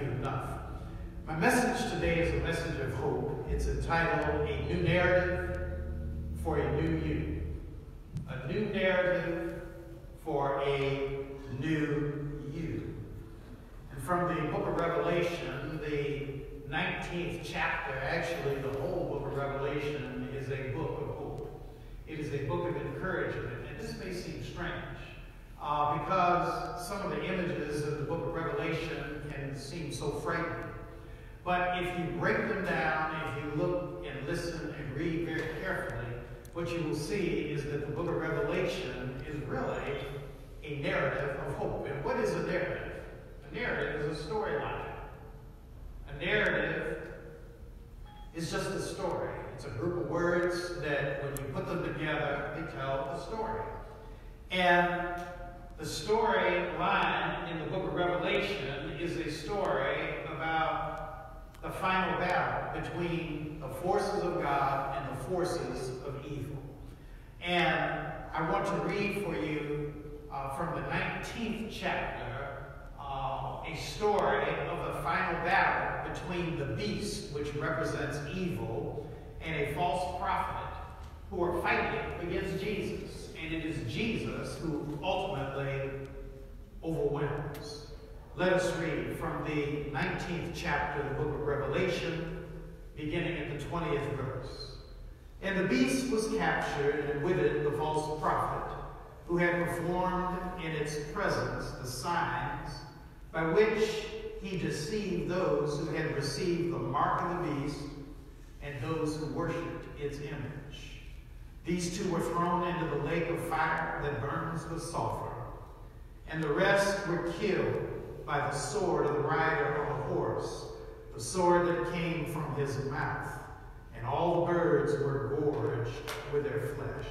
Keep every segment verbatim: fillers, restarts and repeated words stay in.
you enough. My message today is a message of hope. It's entitled, A New Narrative for a New You. A new narrative for a new you. And from the book of Revelation, the nineteenth chapter, actually the whole book of Revelation is a book of hope. It is a book of encouragement. And this may seem strange uh, because some of the images of the book of Revelation can seem so frightening. But if you break them down, if you look and listen and read very carefully, what you will see is that the book of Revelation is really a narrative of hope. And what is a narrative? A narrative is a storyline. A narrative is just a story. It's a group of words that when you put them together, they tell a story. And the storyline in the book of Revelation is a story about the final battle between the forces of God and the forces of evil. And I want to read for you uh, from the nineteenth chapter uh, a story of the final battle between the beast, which represents evil, and a false prophet who are fighting against Jesus. And it is Jesus who ultimately overwhelms. Let us read from the nineteenth chapter of the book of Revelation, beginning at the twentieth verse. And the beast was captured, and with it the false prophet, who had performed in its presence the signs by which he deceived those who had received the mark of the beast and those who worshipped its image. These two were thrown into the lake of fire that burns with sulfur, and the rest were killed by the sword of the rider of a horse, the sword that came from his mouth, and all the birds were gorged with their flesh.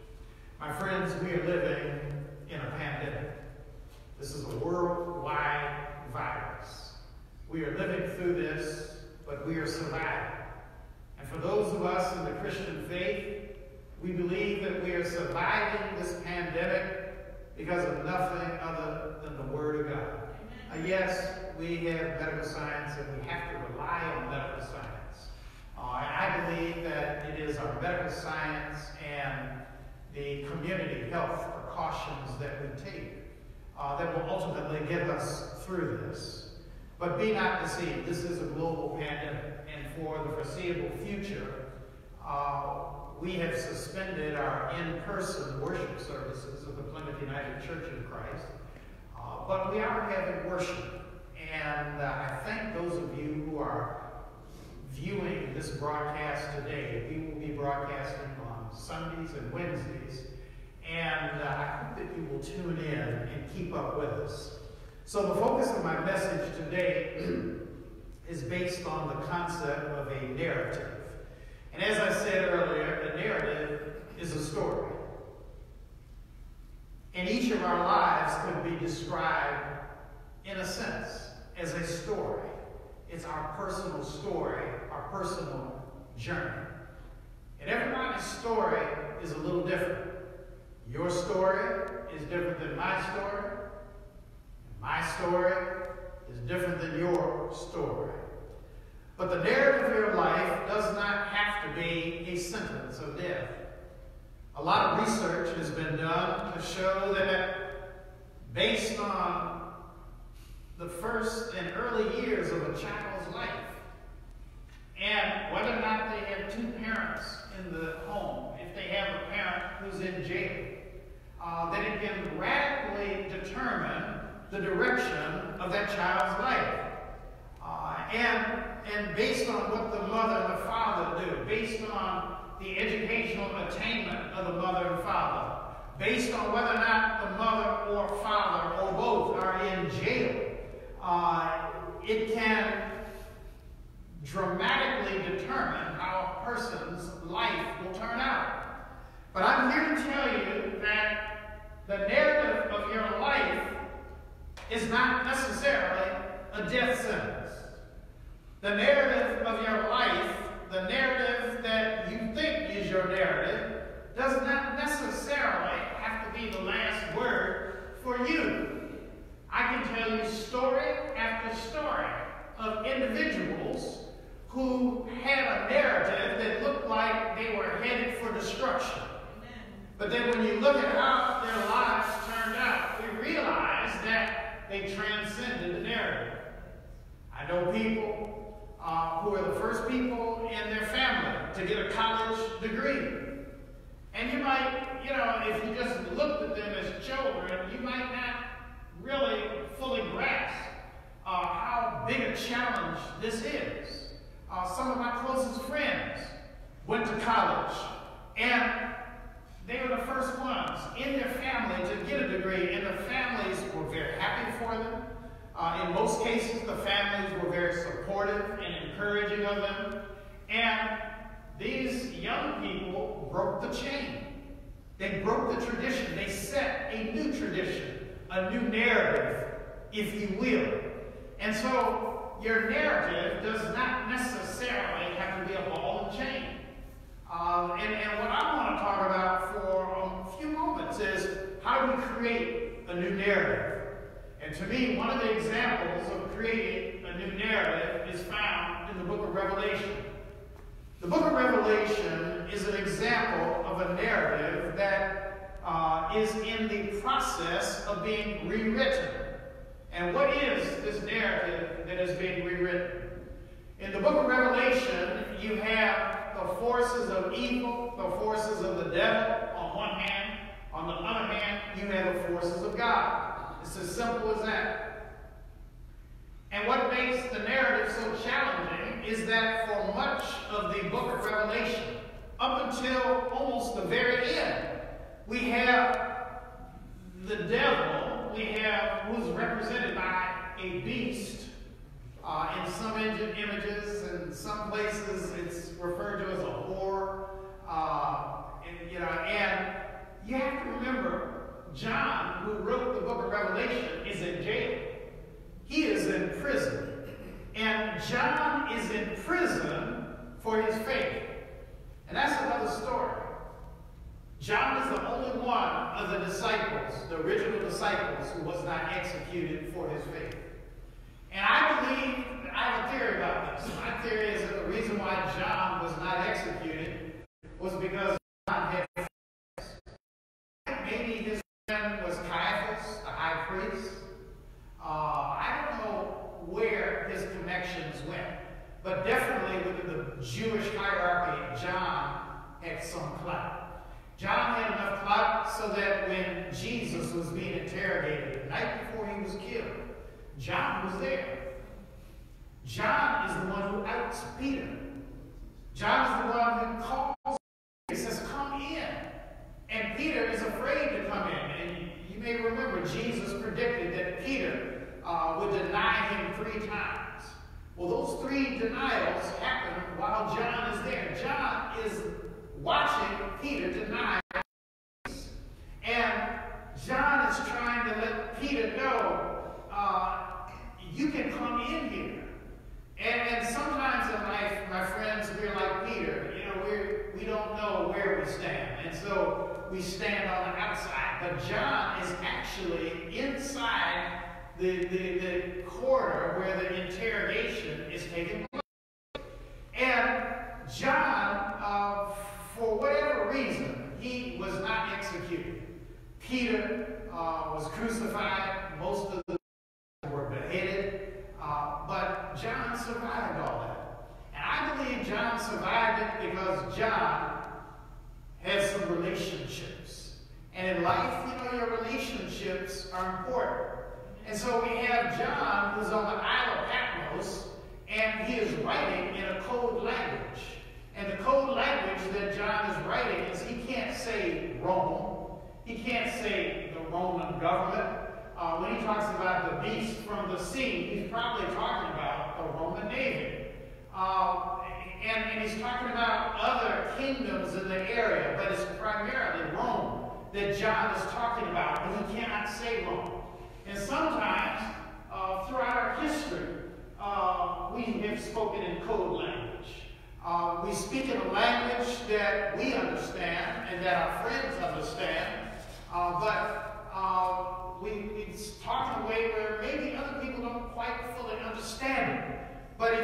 My friends, we are living in a pandemic. This is a worldwide virus. We are living through this, but we are surviving. And for those of us in the Christian faith, we believe that we are surviving this pandemic because of nothing other than the Word of God. Uh, yes, we have medical science and we have to rely on medical science. Uh, and I believe that it is our medical science and the community health precautions that we take uh, that will ultimately get us through this. But be not deceived, this is a global pandemic, and for the foreseeable future, uh, we have suspended our in-person worship services of the Plymouth United Church of Christ. Uh, but we are having worship, and uh, I thank those of you who are viewing this broadcast today. We will be broadcasting on Sundays and Wednesdays, and uh, I hope that you will tune in and keep up with us. So the focus of my message today is based on the concept of a narrative. And as I said earlier, a narrative is a story. And each of our lives could be described, in a sense, as a story. It's our personal story, our personal journey. And everybody's story is a little different. Your story is different than my story. And my story is different than your story. But the narrative of your life does not have to be a sentence of death. A lot of research has been done to show that based on the first and early years of a child's life, and whether or not they have two parents in the home, if they have a parent who's in jail, uh, that it can radically determine the direction of that child's life. Uh, and, and based on what the mother and the father do, based on the educational attainment of the mother and father, based on whether or not the mother or father or both are in jail, uh, it can dramatically determine how a person's life will turn out. But I'm here to tell you that the narrative of your life is not necessarily a death sentence. The narrative of your life, the narrative that you think is your narrative, does not necessarily have to be the last word for you. I can tell you story after story individuals who had a narrative that looked like they were headed for destruction. But then when you look at how their lives turned out, we realize that they transcended the narrative. I know people uh, who are the first people in their family to get a college degree. And you might, you know, if you just looked at them as children, you might not really fully grasp uh, how big a challenge this is. Uh, some of my closest friends went to college, and they were the first ones in their family to get a degree, and the families were very happy for them. Uh, in most cases, the families were very supportive and encouraging of them. And these young people broke the chain. They broke the tradition. They set a new tradition, a new narrative, if you will. And so your narrative does not necessarily have to be a ball and chain. Um, and, and what I want to talk about for a few moments is how do we create a new narrative? And to me, one of the examples of creating a new narrative is found in the book of Revelation. The book of Revelation is an example of a narrative that uh, is in the process of being rewritten. And what is this narrative that is being rewritten? In the book of Revelation, you have the forces of evil, the forces of the devil on one hand. On the other hand, you have the forces of God. It's as simple as that. And what makes the narrative so challenging is that for much of the book of Revelation, up until almost the very end, we have the devil, we have who's represented by a beast. Uh, in some images, in some places, it's referred to as a whore. Uh, and, you know, and you have to remember, John, who wrote the book of Revelation, is in jail. He is in prison. And John is in prison for his faith. And that's another story. John is the only one of the disciples, the original disciples, who was not executed for his faith. And I believe, I have a theory about this. My theory is that the reason why John was not executed was because John had friends. Maybe his friend was Caiaphas, the high priest. Uh, I don't know where his connections went, but definitely within the Jewish hierarchy, John had some clout. John had enough clout so that when Jesus was being interrogated the night before he was killed, John was there. John is the one who outs Peter. John is the one who calls him. He says, come in. And Peter is afraid to come in. And you may remember Jesus predicted that Peter uh, would deny him three times. Well, those three denials happen while John is there. John is watching Peter deny Jesus. And John is trying to let Peter know, Uh, you can come in here. And, and sometimes in life, my friends, we're like Peter. You know, we're, we don't know where we stand. And so we stand on the outside. But John is actually inside the, the, the corridor where the interrogation is taking place. And John, uh, for whatever reason, he was not executed. Peter uh, was crucified. Most of the were beheaded, uh, but John survived all that. And I believe John survived it because John has some relationships. And in life, you know, your relationships are important. And so we have John, who's on the Isle of Patmos, and he is writing in a code language. And the code language that John is writing is he can't say Rome. He can't say the Roman government. Uh, when he talks about the beast from the sea, he's probably talking about the Roman Navy. Uh, and, and he's talking about other kingdoms in the area, but it's primarily Rome that John is talking about, but he cannot say Rome. And sometimes, uh, throughout our history, uh, we have spoken in code language. Uh, we speak in a language that we understand and that our friends understand, uh, but uh, we, we talk in a way where maybe other people don't quite fully understand it. But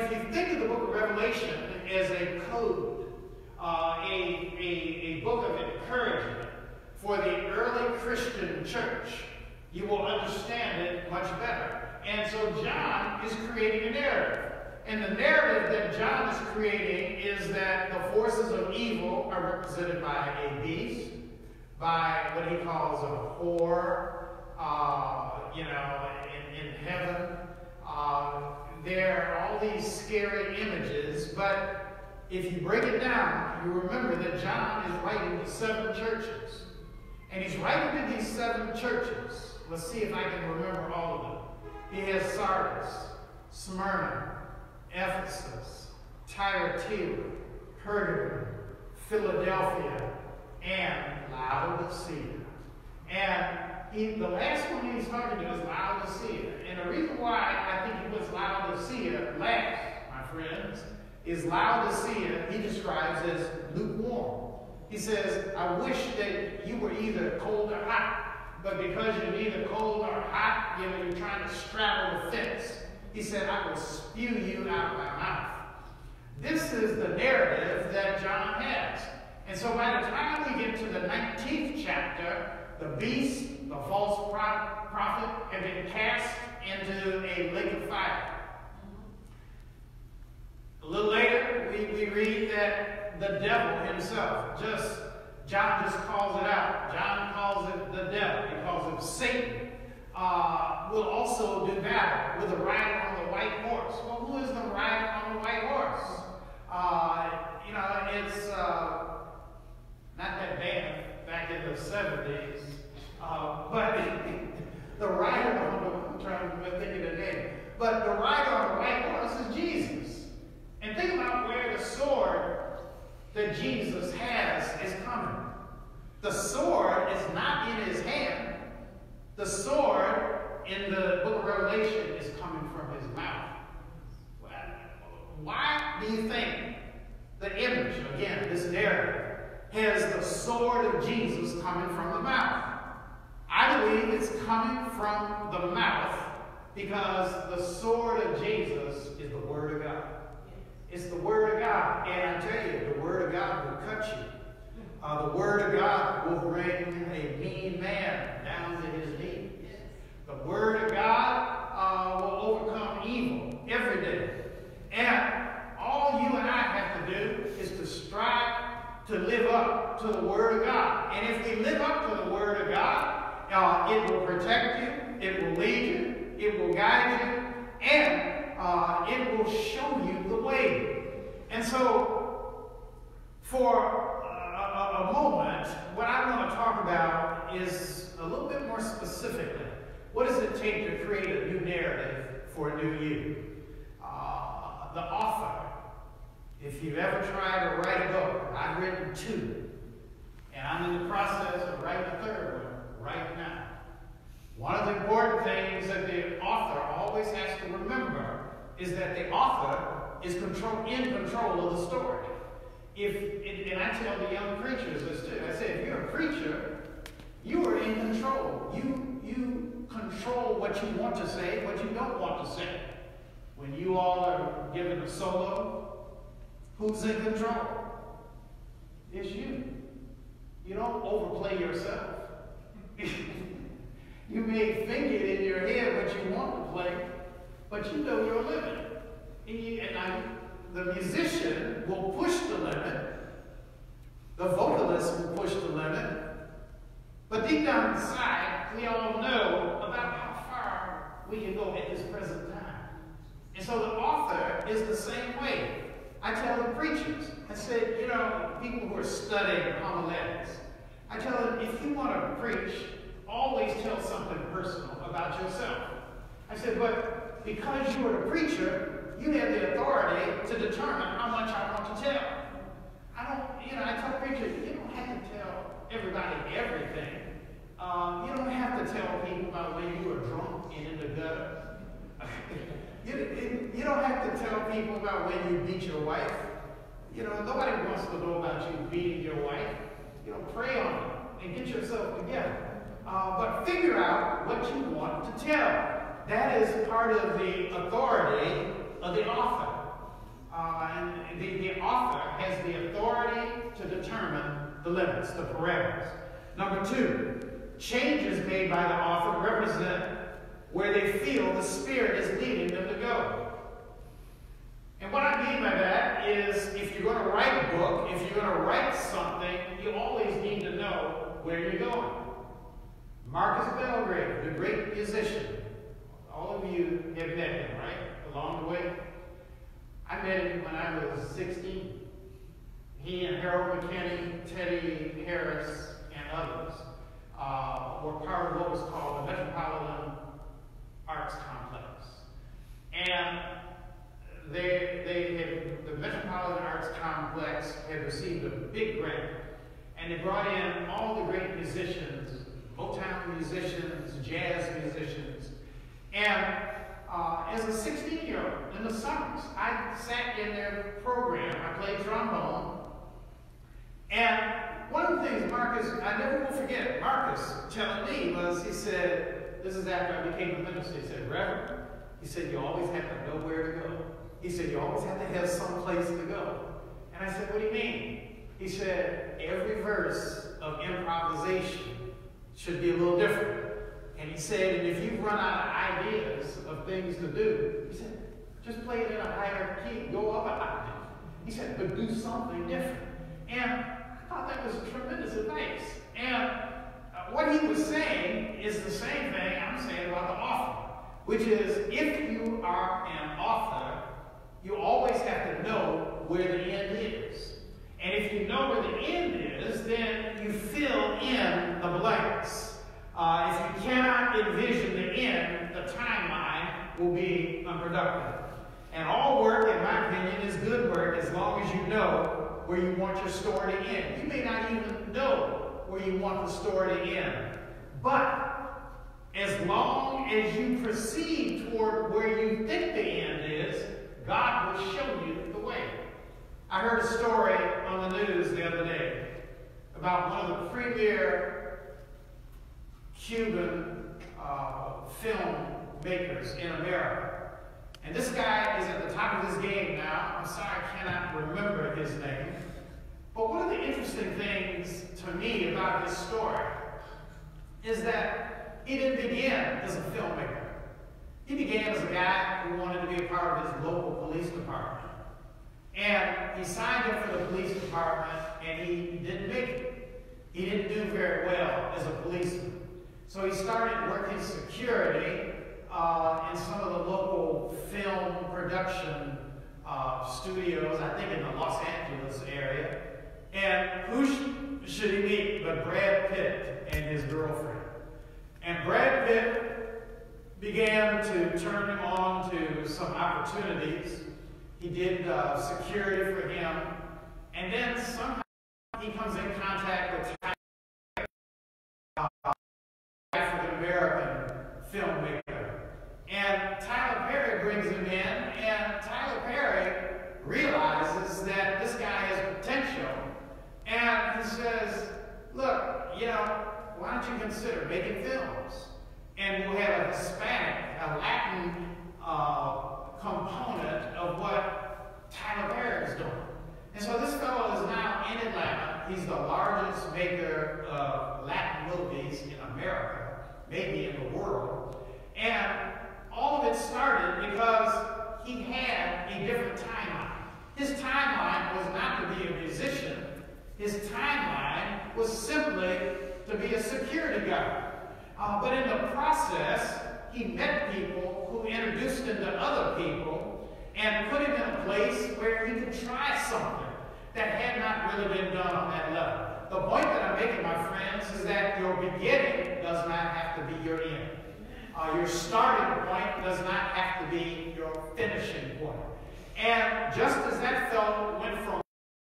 if you think of the book of Revelation as a code, uh, a, a, a book of encouragement for the early Christian church, you will understand it much better. And so John is creating a narrative. And the narrative that John is creating is that the forces of evil are represented by a beast, by what he calls a whore, uh, you know, in, in heaven. Uh, there are all these scary images, but if you break it down, you remember that John is writing to seven churches. And he's writing to these seven churches. Let's see if I can remember all of them. He has Sardis, Smyrna, Ephesus, Thyatira, Pergamum, Philadelphia, and Laodicea. And he, the last one he's talking to is Laodicea. And the reason why I think he puts Laodicea last, my friends, is Laodicea he describes as lukewarm. He says, I wish that you were either cold or hot. But because you're neither cold or hot, you know, you're trying to straddle the fence. He said, I will spew you out of my mouth. This is the narrative that John has. And so by the time we get to the nineteenth chapter, the beast, the false prophet, have been cast into a lake of fire. A little later, we, we read that the devil himself, just John just calls it out. John calls it the devil. He calls it Satan. Uh, will also do battle with a rider on the white horse. Well, who is the rider on the white horse? Uh, you know, it's uh, not that band back in the seventies, uh, but the rider on the, I'm trying to think of the name, but the rider on the white horse is Jesus. And think about where the sword that Jesus has is coming. The sword is not in his hand. The sword in the book of Revelation is coming from his mouth. Why do you think the image, again, this narrative, has the sword of Jesus coming from the mouth? I believe it's coming from the mouth because the sword of Jesus is the Word of God. It's the Word of God. And I tell you, the Word of God will cut you. Uh, the Word of God will bring a mean man down to his knees. The Word of God uh, will overcome evil every day. And all you and I have to do is to strive to live up to the Word of God. And if we live up to the Word of God, uh, it will protect you, it will lead you, it will guide you, and uh, it will show you the way. And so, for a, a moment, what I want to talk about is a little bit more specifically. What does it take to create a new narrative for a new you? Uh, the author. If you've ever tried to write a book, I've written two. And I'm in the process of writing a third one right now. One of the important things that the author always has to remember is that the author is control, in control of the story. If, and I tell the young preachers this too. I say, if you're a preacher, you are in control. You, you control what you want to say, what you don't want to say. When you all are given a solo, who's in control? It's you. You don't overplay yourself. You may think it in your head what you want to play, but you know your limit. And, you, and I, the musician will push the limit. The vocalist will push the limit. But deep down inside, we all know about how far we can go at this present time. And so the author is the same way. I tell the preachers, I said, you know, people who are studying homiletics, I tell them, if you want to preach, always tell something personal about yourself. I said, but because you are the preacher, you have the authority to determine how much I want to tell. I don't, you know, I tell preachers, you don't have to tell everybody everything. Um, you don't have to tell people about when you were drunk and in the gutter. you, you don't have to tell people about when you beat your wife. You know, nobody wants to know about you beating your wife. You know, pray on it and get yourself together. Uh, but figure out what you want to tell. That is part of the authority of the author. the, the author has the authority to determine the limits, the parameters. Number two, changes made by the author represent where they feel the Spirit is leading them to go. And what I mean by that is, if you're going to write a book, if you're going to write something, you always need to know where you're going. Marcus Belgrave, the great musician, all of you have met him, right? Along the way. I met him when I was sixteen. He and Harold McKinney, Teddy Harris, and others uh, were part of what was called the Metropolitan Arts Complex. And they, they had, the Metropolitan Arts Complex had received a big grant. And they brought in all the great musicians, Motown musicians, jazz musicians. And uh, as a sixteen-year-old in the summers, I sat in their program. I played trombone. And one of the things Marcus, I never will forget, Marcus telling me was, he said, this is after I became a minister, he said, Reverend, he said, you always have to know where to go. He said, you always have to have some place to go. And I said, what do you mean? He said, every verse of improvisation should be a little different. And he said, and if you run out of ideas of things to do, he said, just play it in a higher key, go up an octave. He said, but do something different. And I thought that was tremendous advice. And uh, what he was saying is the same thing I'm saying about the author, which is, if you are an author, you always have to know where the end is. And if you know where the end is, then you fill in the blanks. Uh, if you cannot envision the end, the timeline will be unproductive. And all work, in my opinion, is good work as long as you know where you want your story to end. You may not even know where you want the story to end. But as long as you proceed toward where you think the end is, God will show you the way. I heard a story on the news the other day about one of the premier Cuban uh, film makers in America. And this guy is at the top of his game now. I'm sorry I cannot remember his name. But one of the interesting things to me about his story is that he didn't begin as a filmmaker. He began as a guy who wanted to be a part of his local police department. And he signed up for the police department, and he didn't make it. He didn't do very well as a policeman. So he started working security uh, in some of the local film production uh, studios, I think in the Los Angeles area. And who sh should he meet but Brad Pitt and his girlfriend? And Brad Pitt began to turn him on to some opportunities. He did uh, security for him. And then somehow he comes in contact with uh, African-American filmmaker. And Tyler Perry brings him in, and Tyler Perry realizes that this guy has potential. And he says, look, you know, why don't you consider making films? And we'll have a Hispanic, a Latin uh, component of what Tyler Perry is doing. And so this fellow is now in Atlanta. He's the largest maker of Latin movies in America, maybe in the world. And all of it started because he had a different timeline. His timeline was not to be a musician. His timeline was simply to be a security guard. Uh, but in the process, he met people who introduced him to other people and put him in a place where he could try something that had not really been done on that level. The point that I'm making, my friends, is that your beginning does not have to be your end. Uh, your starting point does not have to be your finishing point. And just as that fellow went from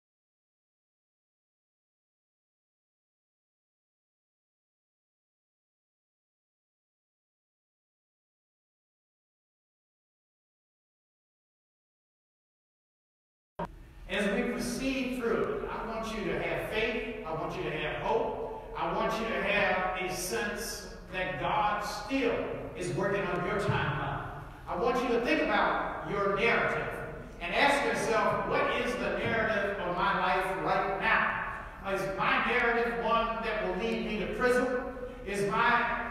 As we proceed through it, I want you to have faith. I want you to have hope. I want you to have a sense that God still is working on your timeline. I want you to think about your narrative and ask yourself, what is the narrative one that will lead me to prison? Is my,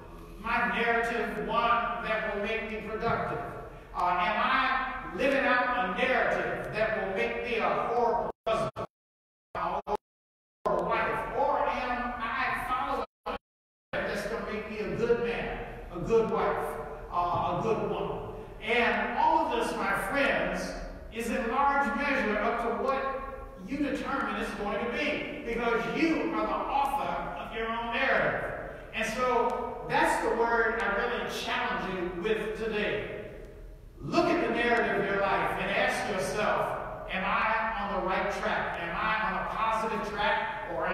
my narrative one that will make me productive? Uh, am I living out a narrative that will make me a horrible husband, a horrible wife? Or am I following a narrative that's going to make me a good man, a good wife, uh, a good woman? And all of this, my friends, is in large measure up to what you determine it's going to be, because you are the author of your own narrative. And so that's the word I really challenge you with today. Look at the narrative of your life and ask yourself, am I on the right track? Am I on a positive track, or am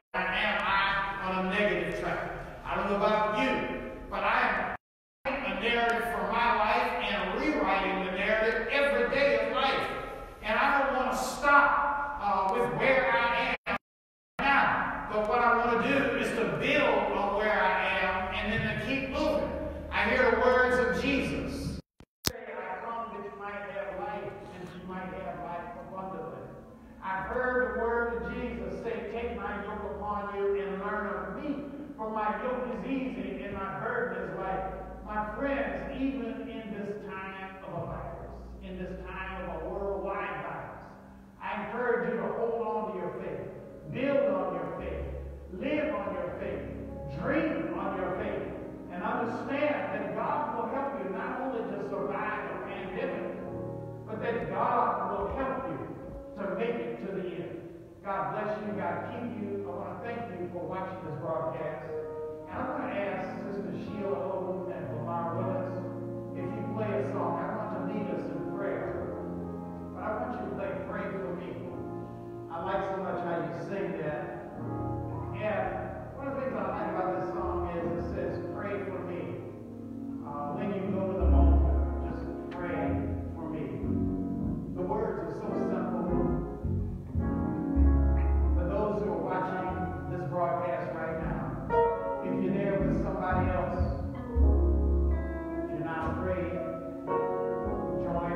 I on a negative track? I don't know about you, but I am writing a narrative for my life and rewriting the narrative every day of life. And I don't want to stop Uh, with where I am now. But what I want to do is to build on where I am and then to keep moving. I hear the words of Jesus. I come that you might have life and you might have life abundantly. I've heard the word of Jesus say, take my yoke upon you and learn of me, for my yoke is easy and my burden is light. My friends, even in this time of a virus, in this time of a worldwide virus, I encourage you to hold on to your faith, build on your faith, live on your faith, dream on your faith, and understand that God will help you not only to survive the pandemic, but that God will help you to make it to the end. God bless you. God keep you. I want to thank you for watching this broadcast. And I'm going to ask Sister Sheila Owen and Lamar Willis, if you play a song, I want to lead us in prayer. I want you to play Pray For Me. I like so much how you sing that. And one of the things I like about this song is it says, pray for me. Uh, when you go to the altar, just pray for me. The words are so simple. For those who are watching this broadcast right now, if you're there with somebody else, if you're not afraid, join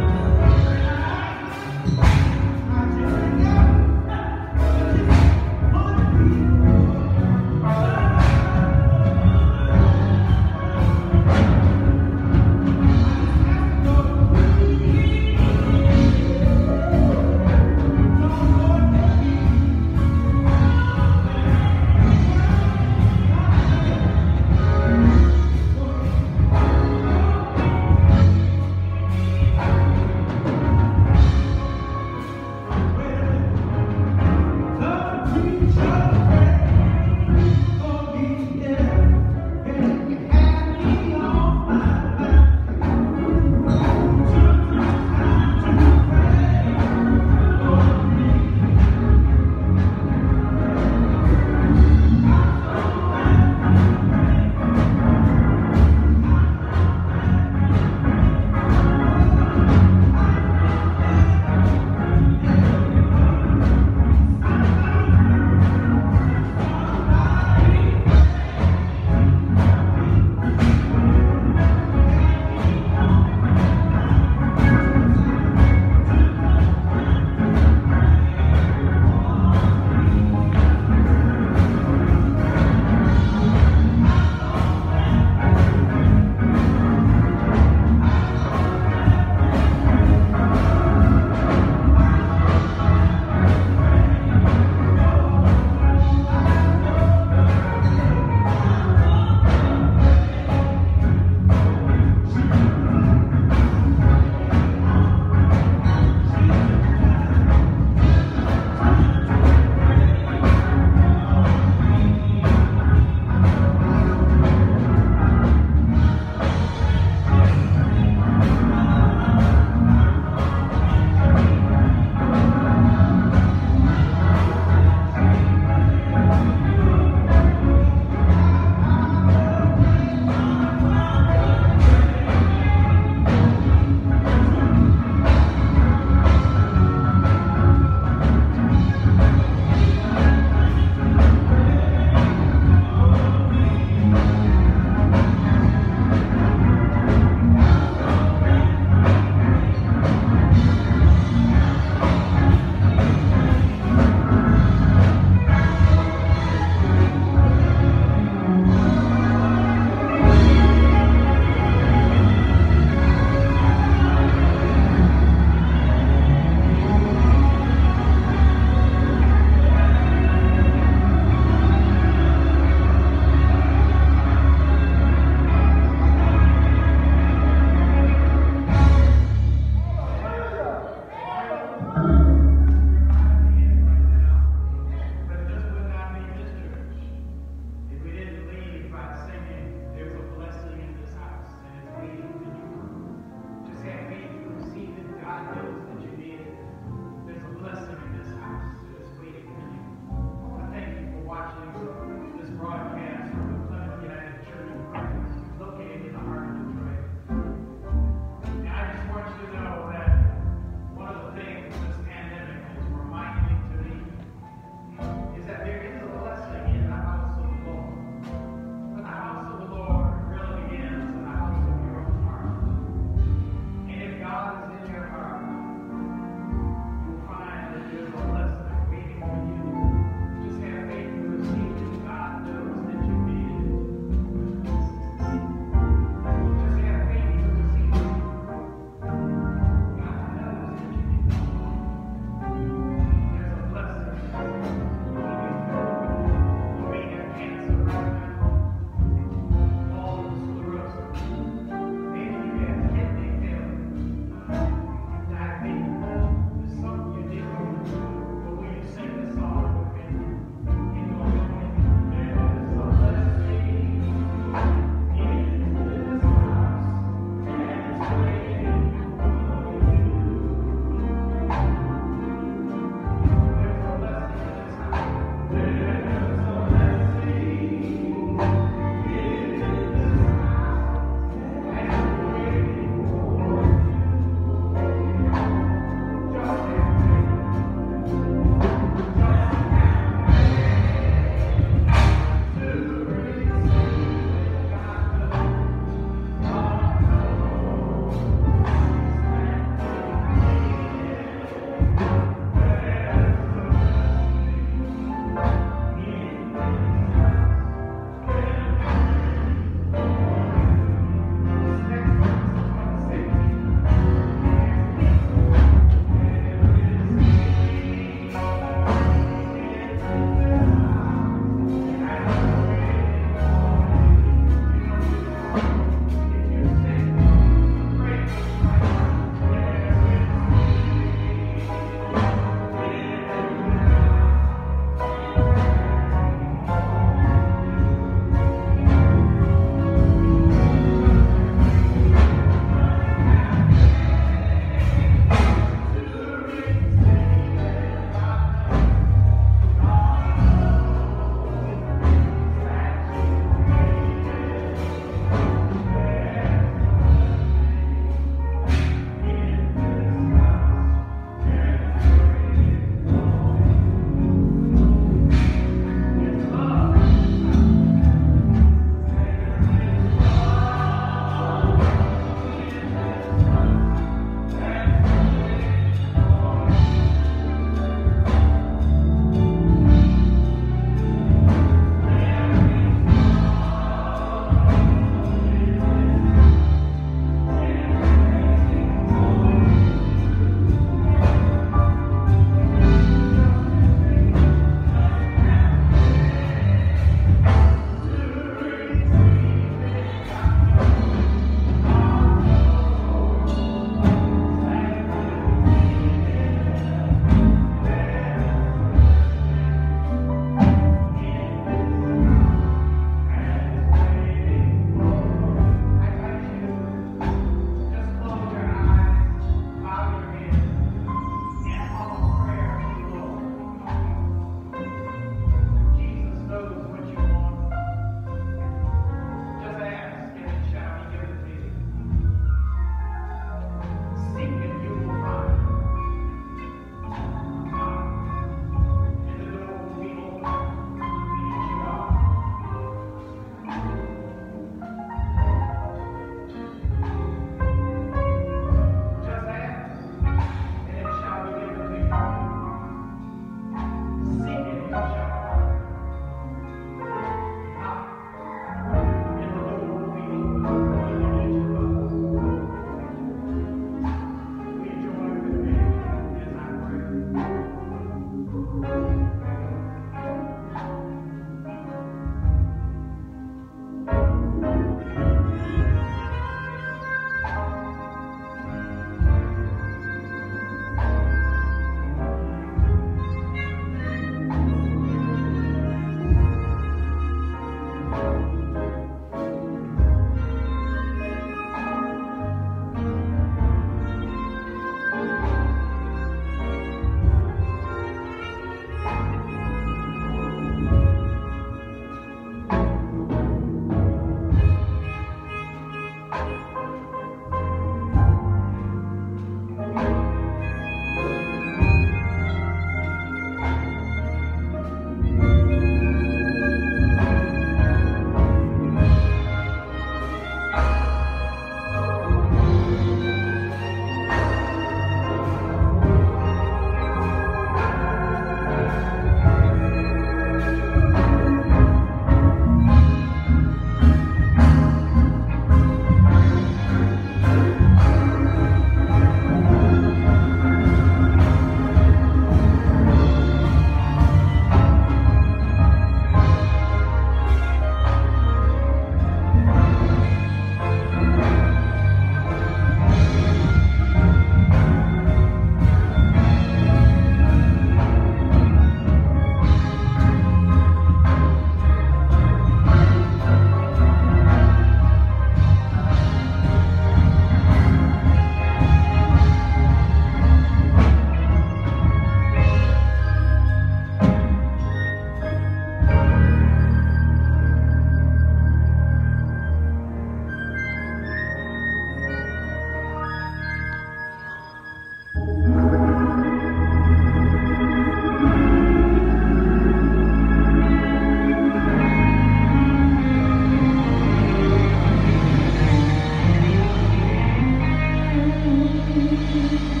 Thank you.